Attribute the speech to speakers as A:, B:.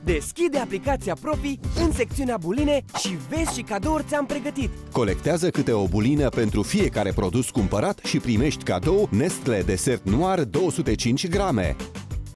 A: Deschide aplicația Profi în secțiunea buline și vezi ce cadouri ți-am pregătit.
B: Colectează câte o bulină pentru fiecare produs cumpărat și primești cadou Nestlé Desert Noir 205 grame.